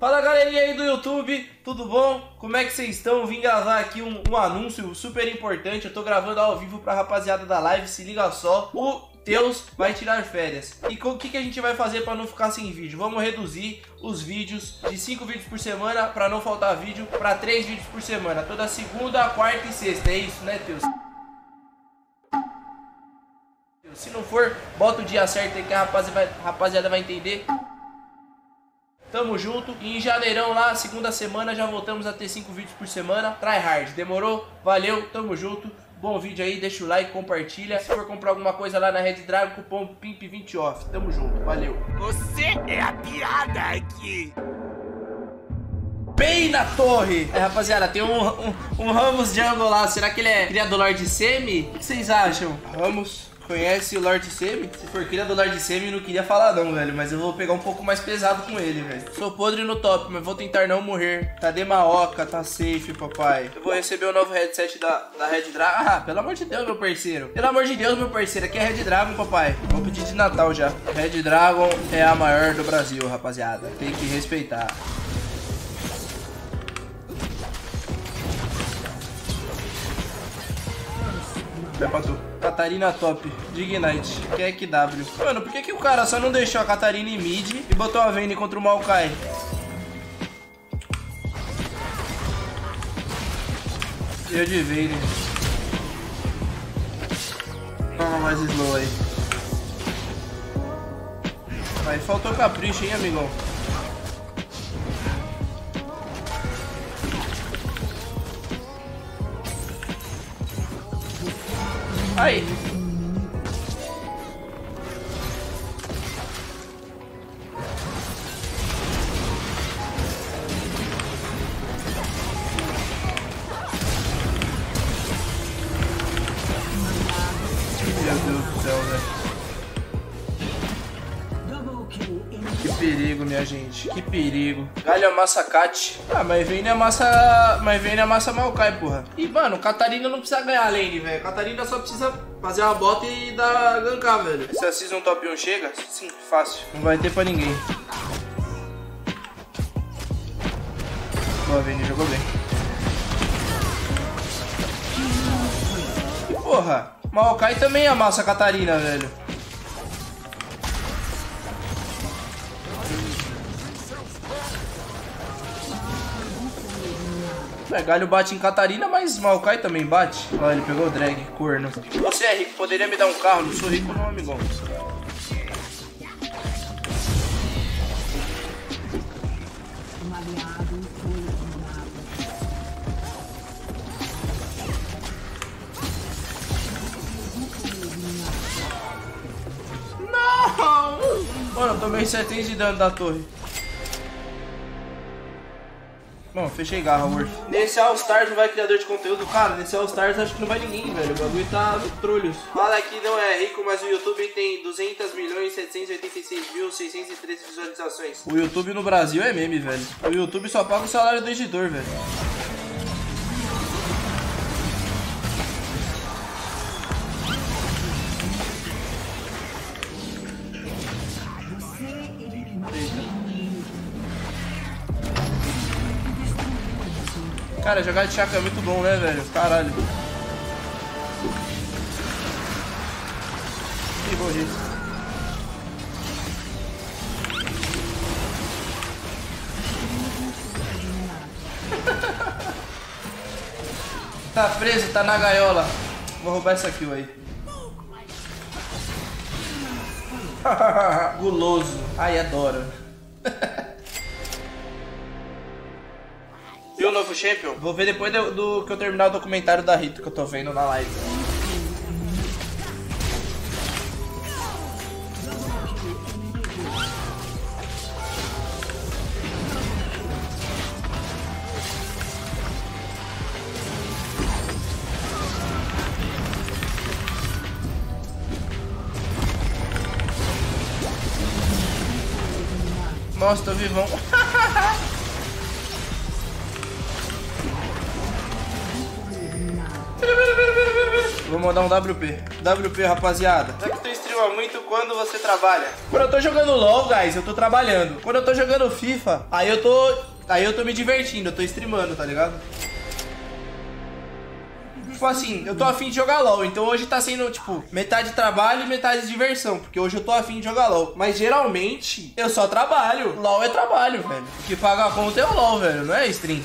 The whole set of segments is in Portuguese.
Fala galerinha aí do YouTube, tudo bom? Como é que vocês estão? Vim gravar aqui um anúncio super importante. Eu tô gravando ao vivo pra rapaziada da live, se liga só. O Teus vai tirar férias. E o que a gente vai fazer pra não ficar sem vídeo? Vamos reduzir os vídeos de 5 vídeos por semana, pra não faltar vídeo, pra 3 vídeos por semana. Toda segunda, quarta e sexta, é isso, né, Teus? Se não for, bota o dia certo aí que a rapaziada vai entender. Tamo junto. E em janeirão lá, segunda semana, já voltamos a ter 5 vídeos por semana. Try hard, demorou? Valeu, tamo junto. Bom vídeo aí, deixa o like, compartilha. Se for comprar alguma coisa lá na Red Dragon, cupom PIMP20OFF. Tamo junto, valeu. Você é a piada aqui. Bem na torre. É, rapaziada, tem um Ramos Jungle lá. Será que ele é cria do Lord Semi? O que vocês acham? Ramos... Conhece o Lord Semi? Se for cria do Lord Semi, não queria falar não, velho. Mas eu vou pegar um pouco mais pesado com ele, velho. Sou podre no top, mas vou tentar não morrer. Cadê Maoka? Tá safe, papai. Eu vou receber o novo headset da Red Dragon. Ah, pelo amor de Deus, meu parceiro. Pelo amor de Deus, meu parceiro. Aqui é Red Dragon, papai. Vou pedir de Natal já. Red Dragon é a maior do Brasil, rapaziada. Tem que respeitar. Vai pra tu. Catarina top, Dignite, QW. Mano, por que o cara só não deixou a Catarina em mid e botou a Vayne contra o Maokai? Eu de Vayne. Toma mais slow aí. Aí faltou capricho, hein, amigão? Aí. Meu Deus do céu, velho. Que perigo, minha gente. Que perigo. Galho amassa Cat. Ah, mas Vayne amassa Maokai, porra. E, mano, Catarina não precisa ganhar lane, velho. Catarina só precisa fazer uma bota e dar gankar, velho. Se a Season Top 1 chega, sim, fácil. Não vai ter pra ninguém. Boa, Vayne, jogou bem. E, porra, Maokai também amassa a Catarina, velho. Galho bate em Catarina, mas Maokai também bate. Olha, ele pegou o drag, corno. Você é rico, poderia me dar um carro? Não sou rico não, amigão. Não! Mano, eu tomei 700 de dano da torre. Bom, fechei garra, Worth. Nesse All Stars não vai criador de conteúdo? Cara, nesse All Stars acho que não vai ninguém, velho. O bagulho tá no trolhos. Fala que não é rico, mas o YouTube tem 200.786.613 visualizações. O YouTube no Brasil é meme, velho. O YouTube só paga o salário do editor, velho. Cara, jogar de Chakra é muito bom, né, velho? Caralho. Ih, morri. Tá preso, tá na gaiola. Vou roubar essa kill aí. Guloso. Ai, adoro. Viu o novo champion? Vou ver depois do que eu terminar o documentário da Rito que eu tô vendo na live. Nossa, tô vivão. Vou mandar um WP. WP, rapaziada. Será que tu streama muito quando você trabalha? Quando eu tô jogando LOL, guys, eu tô trabalhando. Quando eu tô jogando FIFA, aí eu tô me divertindo, eu tô streamando, tá ligado? Tipo assim, eu tô afim de jogar LOL, então hoje tá sendo, tipo, metade trabalho e metade diversão, porque hoje eu tô afim de jogar LOL. Mas geralmente, eu só trabalho. LOL é trabalho, velho. O que paga a conta é o LOL, velho, não é stream.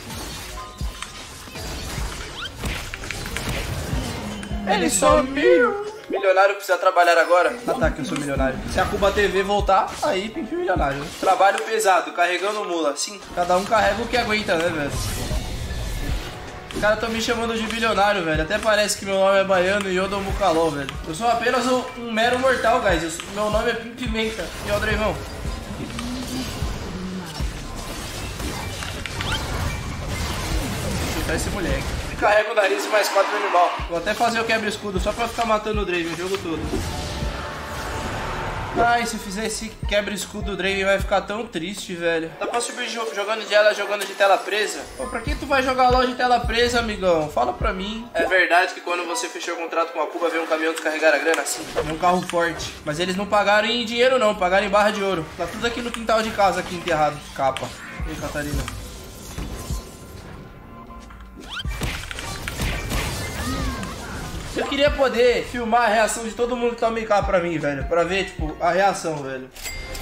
Ele sumiu. Milionário precisa trabalhar agora? Ah tá, que eu sou milionário. Se a Cuba TV voltar, aí Pimpim milionário, né? Trabalho pesado, carregando mula. Sim, cada um carrega o que aguenta, né, velho? Os caras tão me chamando de bilionário, velho. Até parece que meu nome é baiano e Yodo Mukaló, velho. Eu sou apenas um mero mortal, guys. Meu nome é Pimpimenta. E ó, Dreivão. Vou chutar esse moleque. Carrega o nariz e mais 4 animal. Vou até fazer o quebra-escudo só pra ficar matando o Draven o jogo todo. Ai, se eu fizer esse quebra-escudo, o Draven vai ficar tão triste, velho. Dá pra subir jogando de ela, jogando de tela presa? Pô, pra que tu vai jogar LOL de tela presa, amigão? Fala pra mim. É verdade que quando você fechou o contrato com a Cuba, veio um caminhão descarregar a grana assim? É um carro forte. Mas eles não pagaram em dinheiro, não. Pagaram em barra de ouro. Tá tudo aqui no quintal de casa, aqui enterrado. Capa. E aí, Catarina? Eu queria poder filmar a reação de todo mundo que tá meio cá pra mim, velho. Pra ver, tipo, a reação, velho.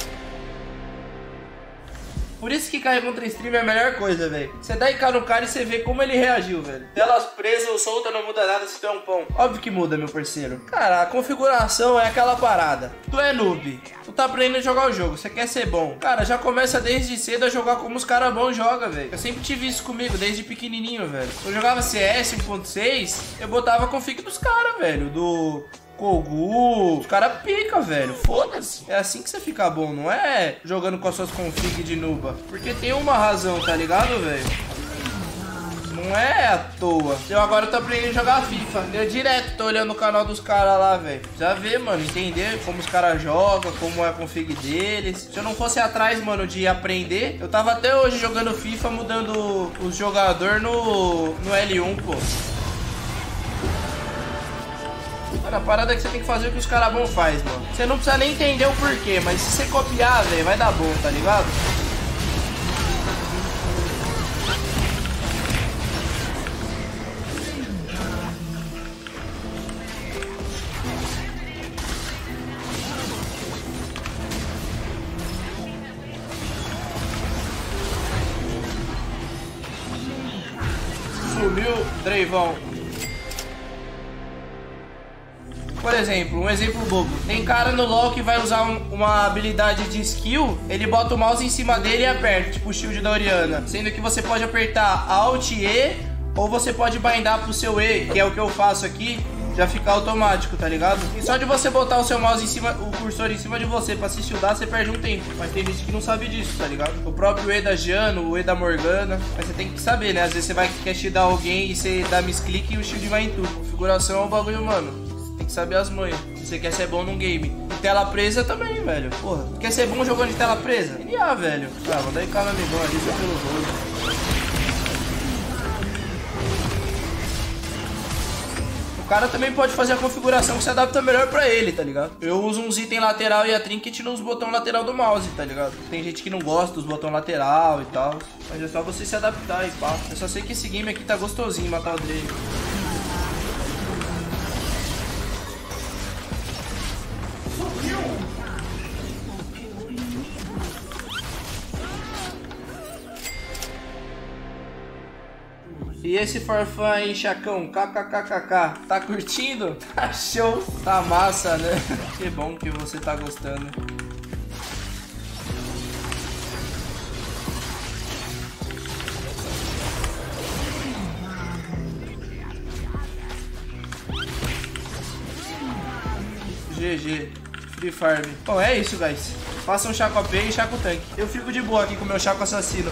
Por isso que cair contra stream é a melhor coisa, velho. Você dá IK no cara e você vê como ele reagiu, velho. Telas presas ou solta não muda nada se tu é um pão. Óbvio que muda, meu parceiro. Cara, a configuração é aquela parada. Tu é noob. Tu tá aprendendo a jogar o jogo. Você quer ser bom. Cara, já começa desde cedo a jogar como os caras bons jogam, velho. Eu sempre tive isso comigo, desde pequenininho, velho. Eu jogava CS 1.6, eu botava a config dos caras, velho. Do Kogu, os caras pica, velho. Foda-se. É assim que você fica bom, não é jogando com as suas config de nuba. Porque tem uma razão, tá ligado, velho? Não é à toa. Eu agora tô aprendendo a jogar FIFA. Eu direto tô olhando o canal dos caras lá, velho. Já vê, mano, entender como os caras jogam, como é a config deles. Se eu não fosse atrás, mano, de aprender, eu tava até hoje jogando FIFA, mudando os jogadores no L1, pô. Mano, a parada é que você tem que fazer o que os caras bons fazem, mano. Você não precisa nem entender o porquê, mas se você copiar, velho, vai dar bom, tá ligado? Sumiu, Dreivão. Por exemplo, um exemplo bobo. Tem cara no LoL que vai usar uma habilidade de skill, ele bota o mouse em cima dele e aperta, tipo o shield da Orianna. Sendo que você pode apertar Alt E, ou você pode bindar pro seu E, que é o que eu faço aqui, já ficar automático, tá ligado? E só de você botar o seu mouse em cima, o cursor em cima de você pra se shieldar, você perde um tempo. Mas tem gente que não sabe disso, tá ligado? O próprio E da Jano, o E da Morgana. Mas você tem que saber, né? Às vezes você quer shieldar alguém e você dá misclick e o shield vai em tudo. Configuração é um bagulho, mano. Tem que saber as manhas. Se você quer ser bom num game. E tela presa também, velho. Porra, quer ser bom jogando de tela presa? NA, velho. Ah, vou dar IK no amigão ali, só pelo rolo. O cara também pode fazer a configuração que se adapta melhor pra ele, tá ligado? Eu uso uns itens lateral e a trinket nos botões lateral do mouse, tá ligado? Tem gente que não gosta dos botões lateral e tal. Mas é só você se adaptar e pá. Eu só sei que esse game aqui tá gostosinho, matar o Drake. E esse forfã aí, Chacão, kkkk, tá curtindo? Tá show, tá massa, né? Que bom que você tá gostando. GG, Free Farm. Bom, é isso, guys. Faça um Chaco AP e Chaco Tanque. Eu fico de boa aqui com o meu Chaco Assassino.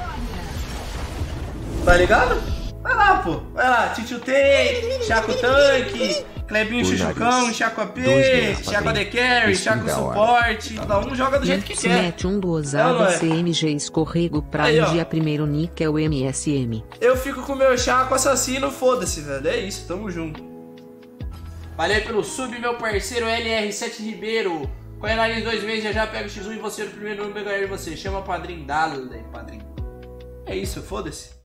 Tá ligado? Vai lá, pô. Vai lá. Tchutchutei, Chaco Tanque, Clebinho Chuchucão, Chaco AP, Chaco AD Carry, Chaco Suporte. Cada um joga do jeito que se quer. mete um dosado CMG escorrego pra aí, um dia primeiro níquel MSM. Eu fico com o meu Chaco Assassino, foda-se, velho. É isso, tamo junto. Valeu pelo sub, meu parceiro LR7 Ribeiro. Corre nariz 2 meses, já pega o X1 e você no primeiro número ganhar você. Chama padrinho, dale, padrinho. É isso, foda-se.